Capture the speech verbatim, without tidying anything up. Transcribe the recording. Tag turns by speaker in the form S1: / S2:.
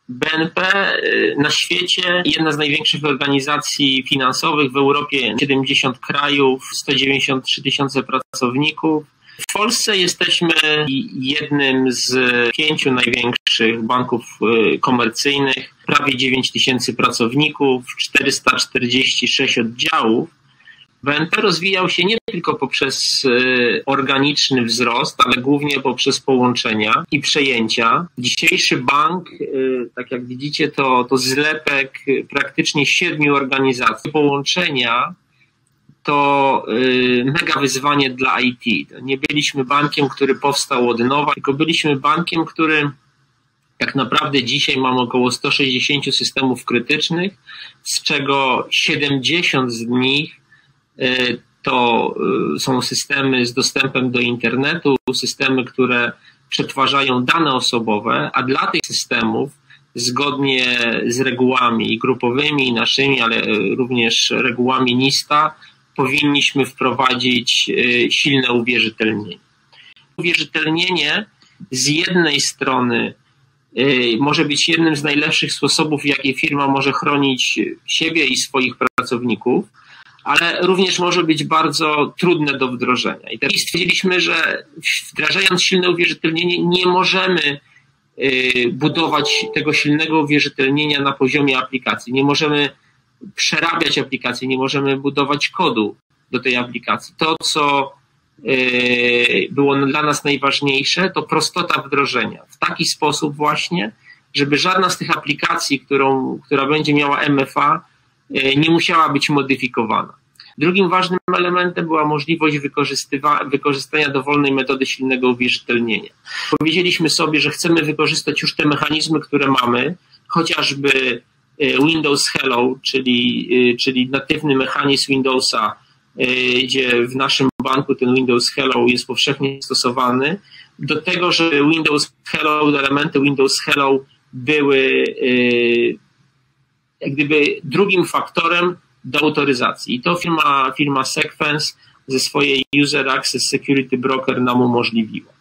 S1: B N P na świecie, jedna z największych organizacji finansowych w Europie, siedemdziesiąt krajów, sto dziewięćdziesiąt trzy tysiące pracowników. W Polsce jesteśmy jednym z pięciu największych banków komercyjnych, prawie dziewięć tysięcy pracowników, czterysta czterdzieści sześć oddziałów. B N P rozwijał się nie tylko poprzez organiczny wzrost, ale głównie poprzez połączenia i przejęcia. Dzisiejszy bank, tak jak widzicie, to, to zlepek praktycznie siedmiu organizacji. Połączenia to mega wyzwanie dla I T. Nie byliśmy bankiem, który powstał od nowa, tylko byliśmy bankiem, który tak naprawdę dzisiaj mamy około sto sześćdziesiąt systemów krytycznych, z czego siedemdziesiąt z nich to są systemy z dostępem do internetu, systemy, które przetwarzają dane osobowe, a dla tych systemów zgodnie z regułami grupowymi i naszymi, ale również regułami NISTA powinniśmy wprowadzić silne uwierzytelnienie. Uwierzytelnienie z jednej strony może być jednym z najlepszych sposobów, w jaki firma może chronić siebie i swoich pracowników, ale również może być bardzo trudne do wdrożenia. I teraz stwierdziliśmy, że wdrażając silne uwierzytelnienie nie możemy budować tego silnego uwierzytelnienia na poziomie aplikacji. Nie możemy przerabiać aplikacji, nie możemy budować kodu do tej aplikacji. To, co było dla nas najważniejsze, to prostota wdrożenia. W taki sposób właśnie, żeby żadna z tych aplikacji, którą, która będzie miała M F A, nie musiała być modyfikowana. Drugim ważnym elementem była możliwość wykorzystania dowolnej metody silnego uwierzytelnienia. Powiedzieliśmy sobie, że chcemy wykorzystać już te mechanizmy, które mamy, chociażby Windows Hello, czyli, czyli natywny mechanizm Windowsa, gdzie w naszym banku ten Windows Hello jest powszechnie stosowany, do tego, że Windows Hello, elementy Windows Hello były jak gdyby drugim faktorem do autoryzacji. I to firma, firma Secfense ze swojej User Access Security Broker nam umożliwiła.